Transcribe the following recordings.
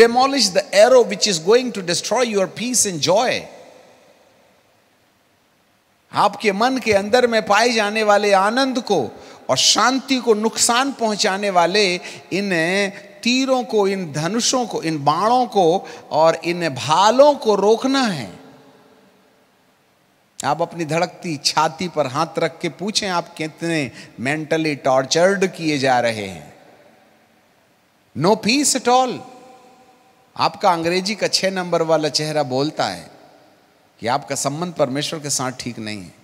demolish the arrow which is going to destroy your peace and joy. आपके मन के अंदर में पाए जाने वाले आनंद को और शांति को नुकसान पहुंचाने वाले इन तीरों को, इन धनुषों को, इन बाणों को और इन भालों को रोकना है। आप अपनी धड़कती छाती पर हाथ रख के पूछें, आप कितने मेंटली टॉर्चर्ड किए जा रहे हैं। No peace at all. आपका अंग्रेजी का 6 नंबर वाला चेहरा बोलता है कि आपका संबंध परमेश्वर के साथ ठीक नहीं है,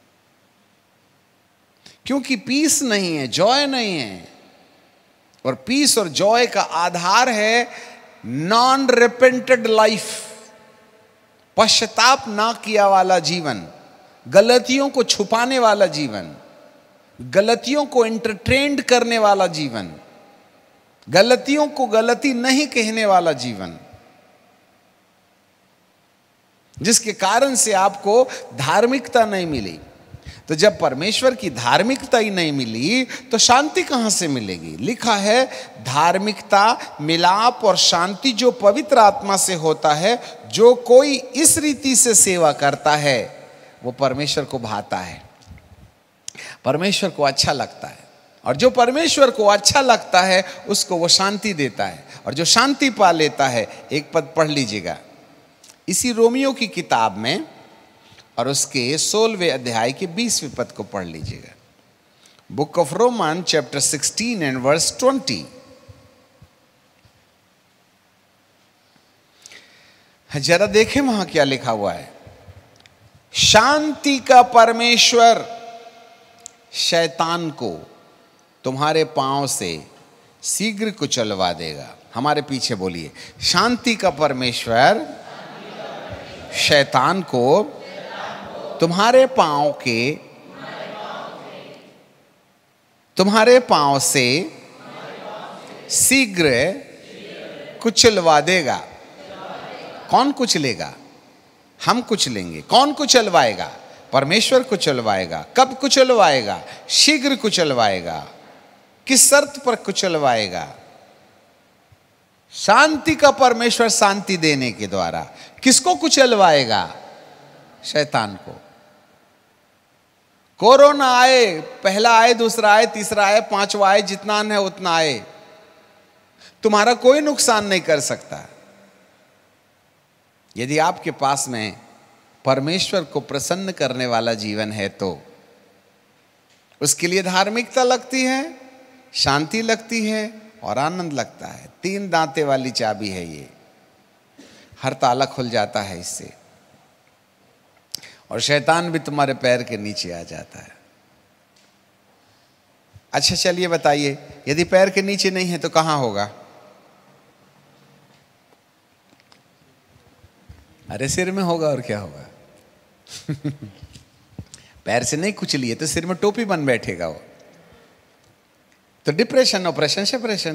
क्योंकि पीस नहीं है, जॉय नहीं है। और पीस और जॉय का आधार है नॉन रिपेंटेड लाइफ, पश्चाताप ना किया वाला जीवन, गलतियों को छुपाने वाला जीवन, गलतियों को एंटरटेन्ड करने वाला जीवन, गलतियों को गलती नहीं कहने वाला जीवन, जिसके कारण से आपको धार्मिकता नहीं मिली। तो जब परमेश्वर की धार्मिकता ही नहीं मिली तो शांति कहां से मिलेगी? लिखा है धार्मिकता, मिलाप और शांति जो पवित्र आत्मा से होता है, जो कोई इस रीति से सेवा करता है वो परमेश्वर को भाता है, परमेश्वर को अच्छा लगता है। और जो परमेश्वर को अच्छा लगता है उसको वो शांति देता है। और जो शांति पा लेता है, एक पद पढ़ लीजिएगा इसी रोमियो की किताब में और उसके 16वें अध्याय के 20वें पद को पढ़ लीजिएगा। Book of Roman chapter 16 and verse 20। जरा देखें वहां क्या लिखा हुआ है। शांति का परमेश्वर शैतान को तुम्हारे पांव से शीघ्र कुचलवा देगा। हमारे पीछे बोलिए, शांति का परमेश्वर शैतान को तुम्हारे पांव से शीघ्र कुचलवा देगा। कौन कुचलेगा? हम कुचलेंगे। कौन कुचलवाएगा? परमेश्वर कुचलवाएगा। कब कुचलवाएगा? शीघ्र कुचलवाएगा। किस शर्त पर कुचलवाएगा? शांति का परमेश्वर शांति देने के द्वारा। किसको कुचलवाएगा? शैतान को। कोरोना आए, पहला आए, दूसरा आए, तीसरा आए, पांचवा आए, जितना है उतना आए, तुम्हारा कोई नुकसान नहीं कर सकता। यदि आपके पास में परमेश्वर को प्रसन्न करने वाला जीवन है तो उसके लिए धार्मिकता लगती है, शांति लगती है और आनंद लगता है। 3 दांते वाली चाबी है ये, हर ताला खुल जाता है इससे, और शैतान भी तुम्हारे पैर के नीचे आ जाता है। अच्छा चलिए बताइए, यदि पैर के नीचे नहीं है तो कहां होगा? अरे सिर में होगा, और क्या होगा? पैर से नहीं कुचलिए तो सिर में टोपी बन बैठेगा वो। तो डिप्रेशन, ऑपरेशन, सेपरेशन,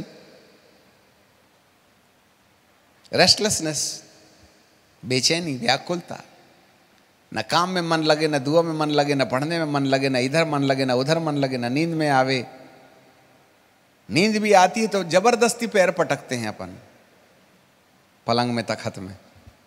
रेस्टलेसनेस, बेचैनी, व्याकुलता, न काम में मन लगे, न दुआ में मन लगे, न पढ़ने में मन लगे, न इधर मन लगे, न उधर मन लगे, न नींद में आवे। नींद भी आती है तो जबरदस्ती पैर पटकते हैं अपन पलंग में, तखत में।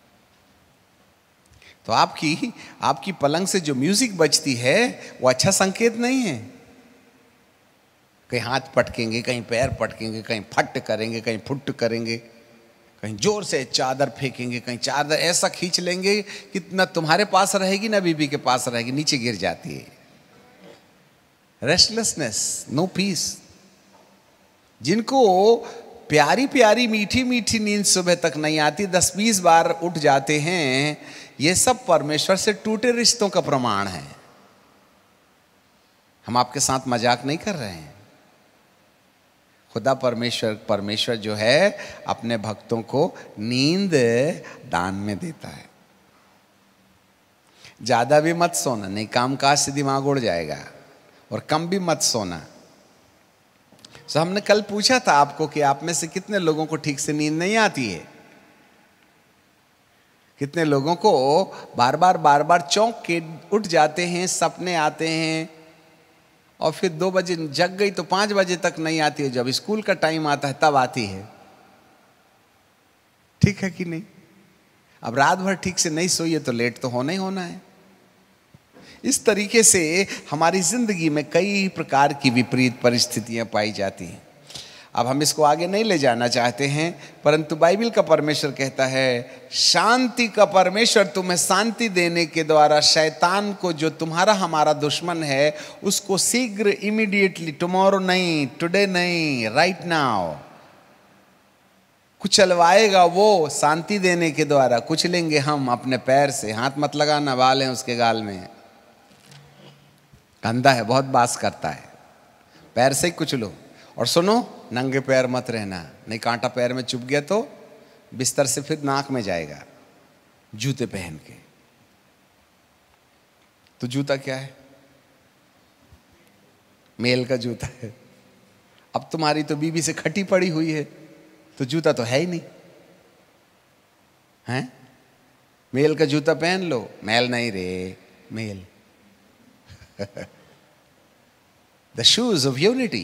तो आपकी पलंग से जो म्यूजिक बजती है वो अच्छा संकेत नहीं है। कहीं हाथ पटकेंगे, कहीं पैर पटकेंगे, कहीं फट करेंगे, कहीं फुट करेंगे, कहीं जोर से चादर फेंकेंगे, कहीं चादर ऐसा खींच लेंगे कि न तुम्हारे पास रहेगी न बीबी के पास रहेगी, नीचे गिर जाती है। Restlessness, no peace. जिनको प्यारी प्यारी मीठी मीठी नींद सुबह तक नहीं आती, 10-20 बार उठ जाते हैं, ये सब परमेश्वर से टूटे रिश्तों का प्रमाण है। हम आपके साथ मजाक नहीं कर रहे हैं। खुदा परमेश्वर जो है अपने भक्तों को नींद दान में देता है। ज्यादा भी मत सोना, नहीं कामकाज से दिमाग उड़ जाएगा, और कम भी मत सोना। सो हमने कल पूछा था आपको कि आप में से कितने लोगों को ठीक से नींद नहीं आती है? कितने लोगों को बार बार चौंक के उठ जाते हैं, सपने आते हैं, और फिर 2 बजे जग गई तो 5 बजे तक नहीं आती है, जब स्कूल का टाइम आता है तब आती है। ठीक है कि नहीं? अब रात भर ठीक से नहीं सोइए तो लेट तो होना ही होना है। इस तरीके से हमारी जिंदगी में कई प्रकार की विपरीत परिस्थितियां पाई जाती हैं। अब हम इसको आगे नहीं ले जाना चाहते हैं, परंतु बाइबल का परमेश्वर कहता है शांति का परमेश्वर तुम्हें शांति देने के द्वारा शैतान को, जो तुम्हारा हमारा दुश्मन है, उसको शीघ्र, इमीडिएटली, टुमारो नहीं, टुडे नहीं, राइट नाउ कुचलवाएगा। वो शांति देने के द्वारा कुचलेंगे हम अपने पैर से। हाथ मत लगाना, बाल हैं उसके गाल में, गंदा है, बहुत बास करता है, पैर से ही कुचलो। और सुनो, नंगे पैर मत रहना, नहीं कांटा पैर में चुभ गया तो बिस्तर से फिर नाक में जाएगा, जूते पहन के। तो जूता क्या है? मेल का जूता है। अब तुम्हारी तो बीबी से खटी पड़ी हुई है, तो जूता तो है ही नहीं, हैं? मेल का जूता पहन लो। मेल नहीं रे, मेल। The shoes of unity.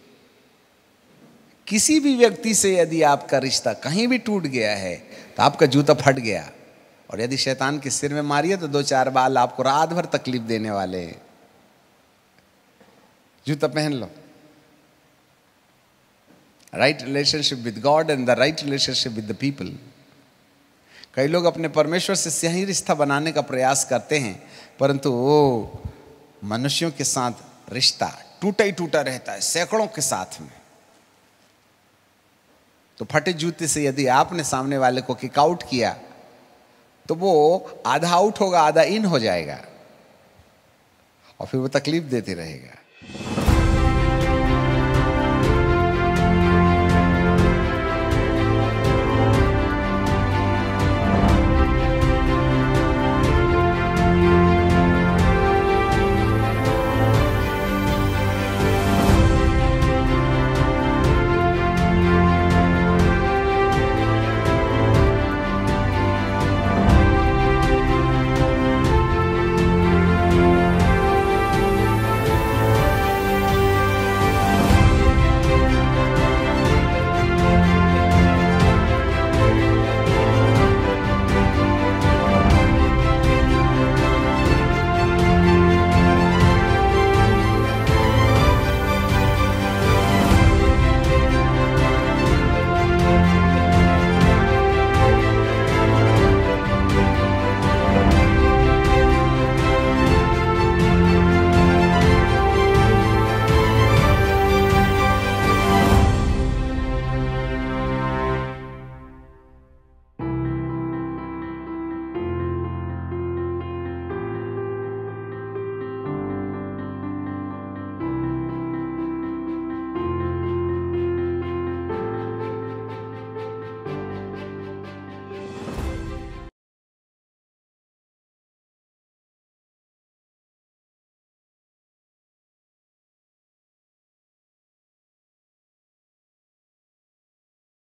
किसी भी व्यक्ति से यदि आपका रिश्ता कहीं भी टूट गया है तो आपका जूता फट गया, और यदि शैतान के सिर में मारिए तो 2-4 बाल आपको रात भर तकलीफ देने वाले हैं। जूता पहन लो। Right relationship with God and the right relationship with the people. कई लोग अपने परमेश्वर से सही रिश्ता बनाने का प्रयास करते हैं, परंतु वो मनुष्यों के साथ रिश्ता टूटा ही टूटा रहता है, सैकड़ों के साथ में। तो फटे जूते से यदि आपने सामने वाले को किक आउट किया तो वो आधा आउट होगा, आधा इन हो जाएगा, और फिर वो तकलीफ देते रहेगा।